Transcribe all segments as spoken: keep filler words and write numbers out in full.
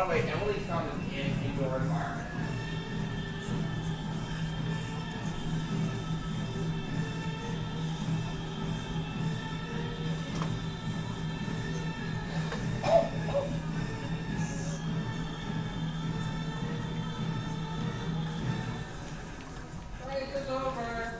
by the way, Emily found an in indoor environment. Break is over.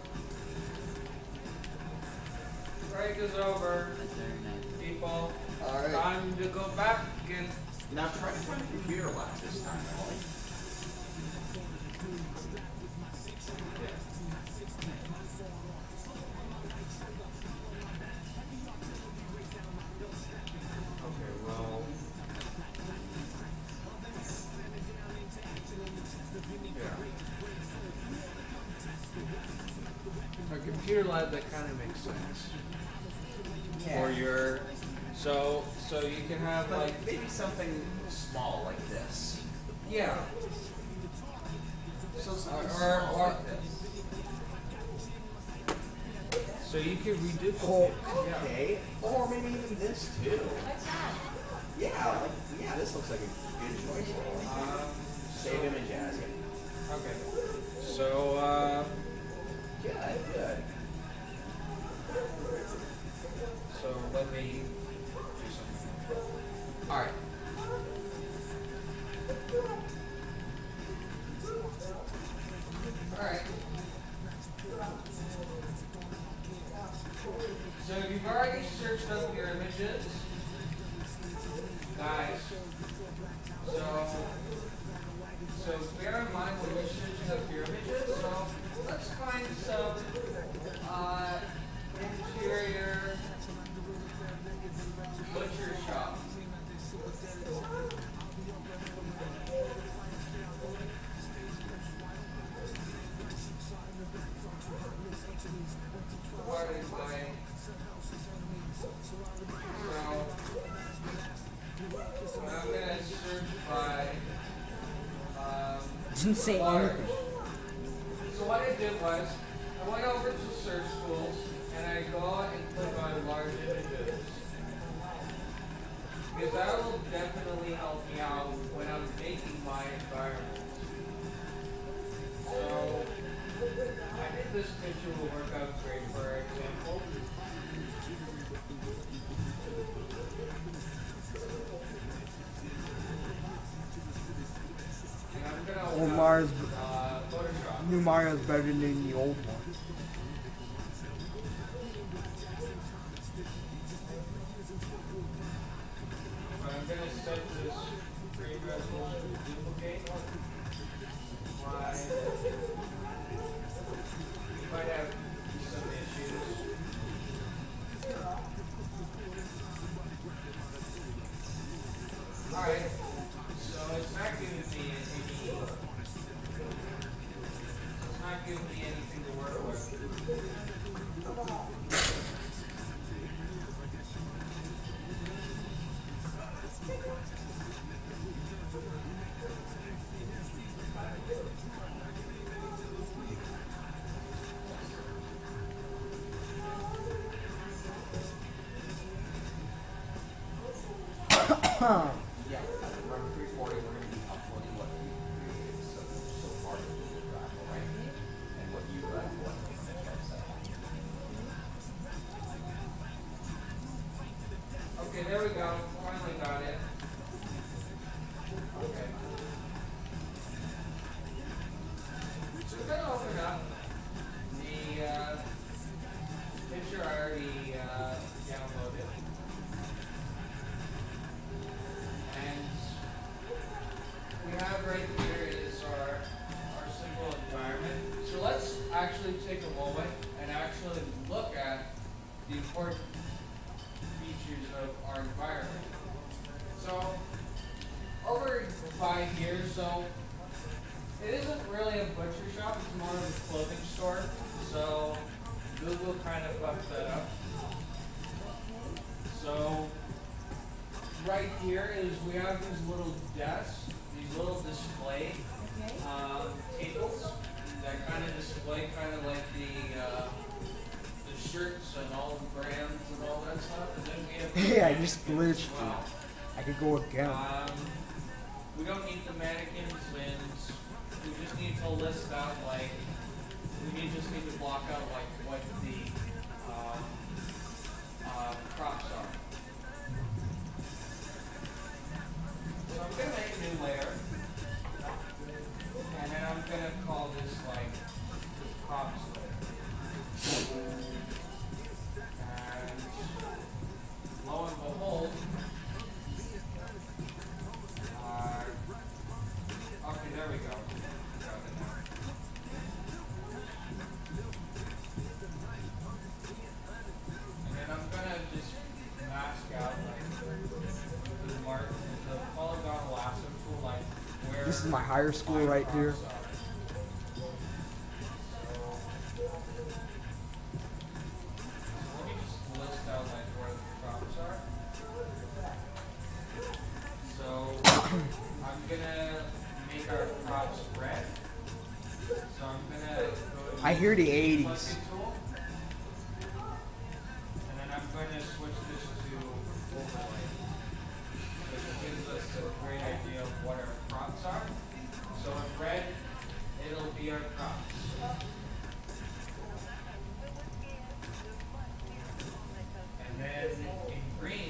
Break is over. People, All right. time to go back and. Now try to find a computer lab this time, Emily. Okay, well. Yeah. A computer lab that kind of makes sense. Yeah. For your. So, so you can have But like. maybe something small like this. Yeah. So something Or- small or- like this. So you can reduplicate. Oh, okay. Or maybe even this too. What's that? Yeah, like yeah, this looks like a good choice. Um, Save image as it. okay. So, uh, Good, good. so let me do something. All right. All right. So you've already searched up your images, guys. So, so bear in mind when you're searching up your images. So let's find some uh, interior butcher shop. Divided by so I'm gonna search by um, Didn't say large. anything. So what I did was I went over to search tools and I go and click on large images. Because that will definitely help me out when I'm making my environment. So I think this picture will work out great for example. And I'm gonna Old open up, Mario's, uh, Photoshop. new Mario's better than the old one. But I'm gonna set this screen resolution to duplicate. Why? You might have some issues. Alright, so it's not giving me any, it's not giving me anything to work with. Huh. Yeah, remember three forty, we're going to be uploading what we created so, so far to Google Drive, all right? And what you uh, what the image website. Okay, there we go. Finally got it. Okay. So we're gonna open up the uh, picture I already uh, downloaded. And we have right here is our, our simple environment. So let's actually take a moment and actually look at the important features of our environment. So over by here, so it isn't really a butcher shop, it's more of a clothing store. So Google kind of fucked that up. So right here is we have these little desks, these little display um, tables that kind of display kind of like the uh, the shirts and all the brands and all that stuff. And then we have Hey, I just glitched. wow. I could go again. Um, we don't need the mannequins limbs. We just need to list out like we need just need to block out like what the uh, uh, props are. So I'm gonna make a new layer, and then I'm gonna call this like props layer. And lo and behold, uh, okay, there we go. Got it now. And then I'm gonna just mask out like the mark, the polygon lasso tool, like where. This is my higher school right here. props are. Let me just list out like where the props are. So I'm gonna make our props red. So I'm gonna go to I hear the the eighties. bucket tool. And then I'm gonna switch this to overlay. Which gives us a great idea of what our props are. So in red, it'll be our props. And then in green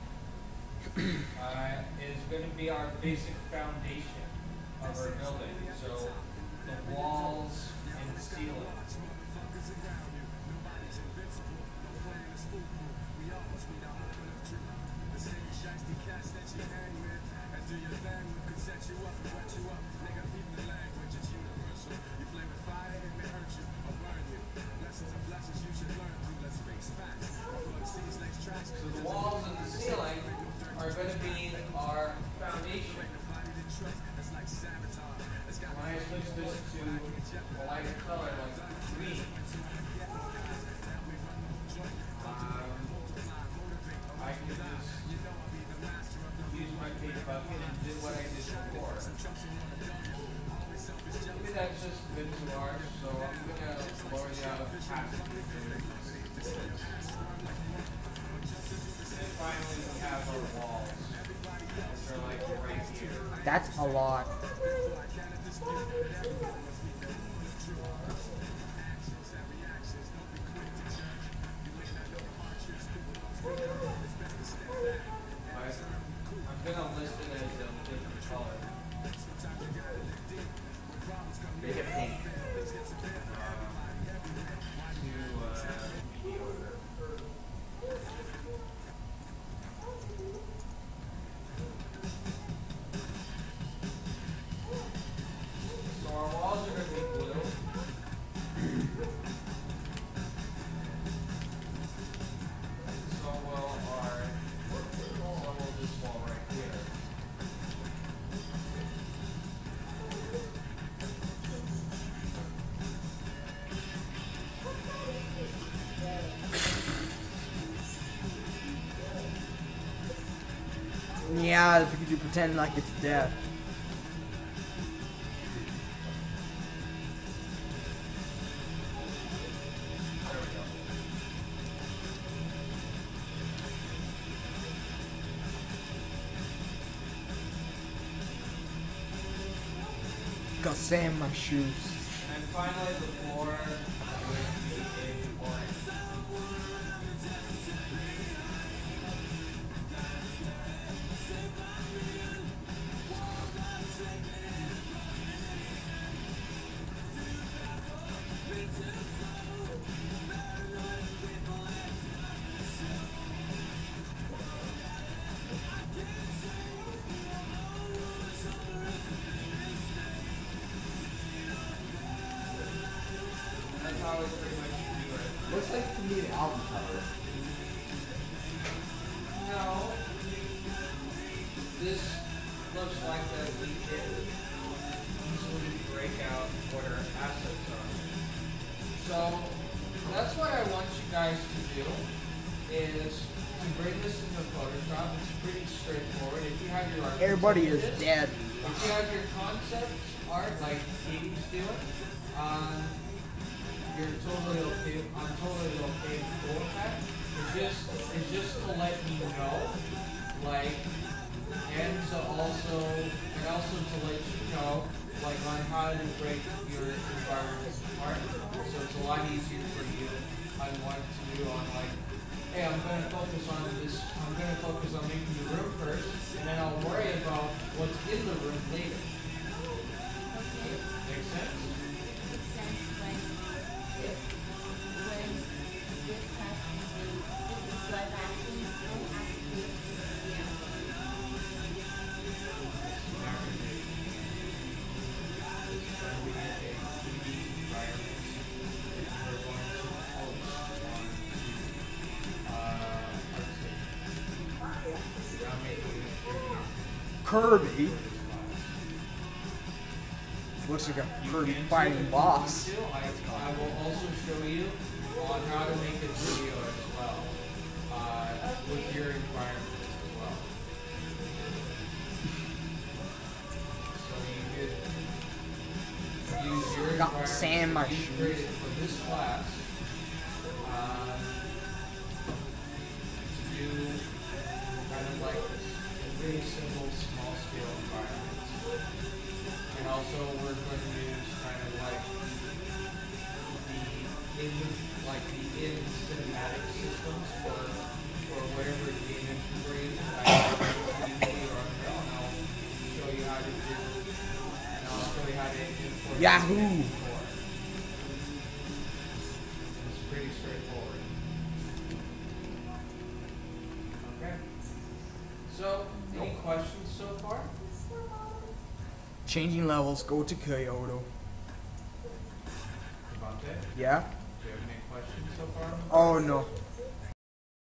uh, is going to be our basic foundation of our building. So the walls and ceiling. So the walls and the ceiling are going to be our foundation. When I switch this to a lighter color like green, um, I can just use my paint bucket and do what I did before. Maybe that's just a bit too harsh, so I'm going to lower the opacity to six. And finally, we have our walls, which are like right here. That's a lot. But I'm gonna list it as a different color. Make it pink. To uh, mediocre. So our walls are going to be blue. So will our, so will this wall right here. Yeah, because you pretend like it's dead. There we go. Got sand in my shoes. And finally, the floor would be in orange. And that's how we pretty much do it. Looks like to me an album cover. No. This looks like that we can easily break out what our assets are. So that's what I want you guys to do is to bring this into Photoshop. It's pretty straightforward. If you have your art Everybody is images, dead. if you have your concept art like Katie's doing, um, you're totally okay. I'm totally okay with doing that. It's just, it's just to let me know, like, and to also and also to let you know like on how to break your environment apart. So it's a lot easier for you on what to do on like, hey, I'm gonna focus on this I'm gonna focus on making the room first and then I'll worry about what's in the room later. Okay. Make sense? Makes sense when if when this has to be this is live action, it has to be yeah. Kirby. Looks like a Kirby fighting boss. I, I will also show you on how to make a video as well uh, with your environment as well. So you could use your Got environment sand in my to be shoes. created for this class um, to do kind of like this very simple small scale environments. And also we're going to use kind of like the in like the in cinematic systems for for whatever game inventory usually or Unreal, and I'll show you how to do and I'll show you how to import Yahoo! before. It's pretty straightforward. Okay. So any questions so far? Changing levels, go to Kyoto. Devontae? Yeah? Do you have any questions so far? Oh no.